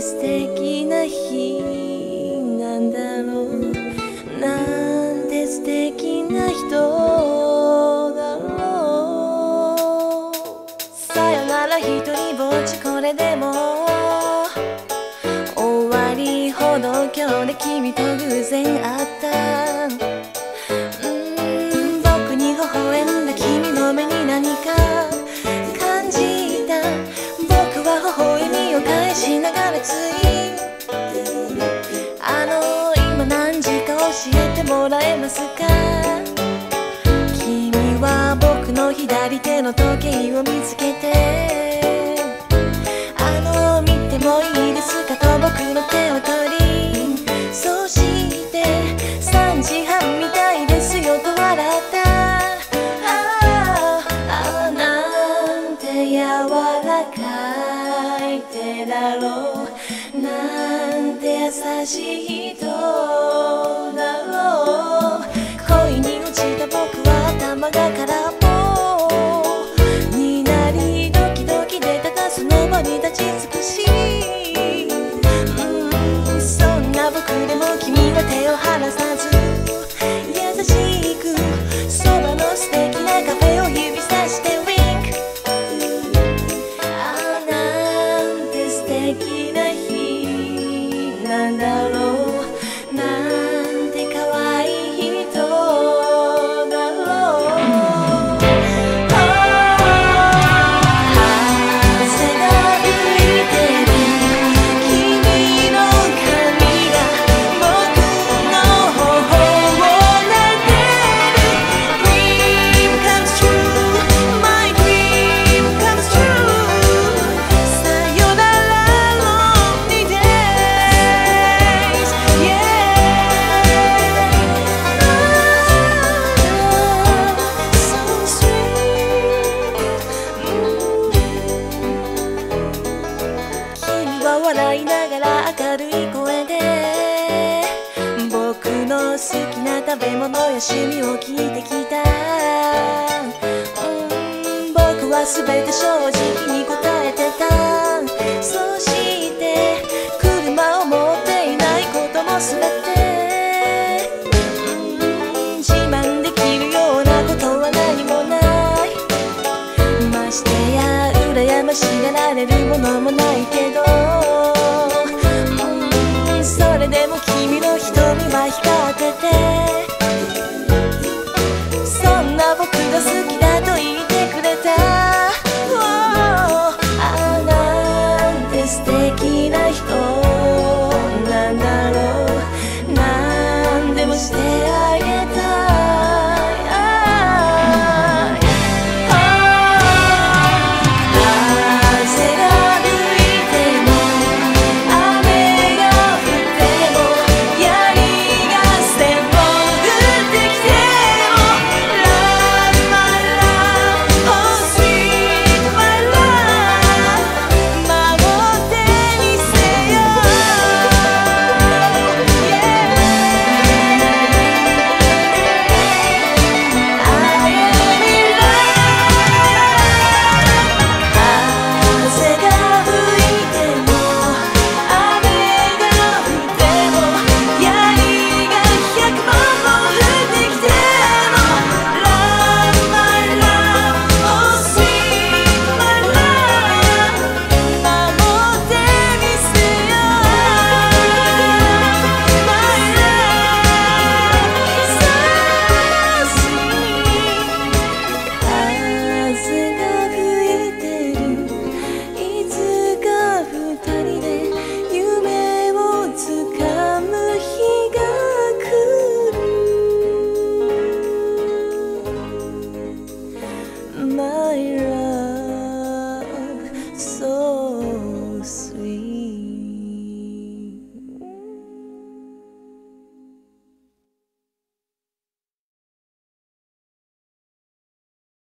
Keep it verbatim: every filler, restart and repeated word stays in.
素敵な日なんだろう、なんて素敵な人だろう。さよならひとりぼっち、これでも終わりほど今日で君と偶然会った。うん僕に微笑んだ君の目に何か感じた。僕は微笑みを返しながらついあの今何時か教えてもらえますか。君は僕の左手の時計を見つけて、あの見てもいいですかと僕の手を取り、そしてさんじはんみたいですよと笑った。ああなんて柔らかい手だろう、なんて優しい人だろう。恋に落ちた僕は頭が空っぽになり、ドキドキでただその場に立ち尽くし、うんそんな僕でも君は手を離さず優しくそばの素敵なカフェを指さしてウィンク。ああなんて素敵な日なんだろう、なんて可愛い人だろう。風が吹いてる君の髪が僕の頬を撫でる。 Dream comes true, my dream comes true. さよなら lonely days, yeah. So sweet. 君は笑いながら明るい声で僕の好きな食べ物や趣味を聞いてきた。うん僕は全て正直に答えてた。そして車を持っていないことも全てうん自慢できるようなことは何もない。ましてや羨ましがられるものもないけど、うんそれでも君の瞳は光ってて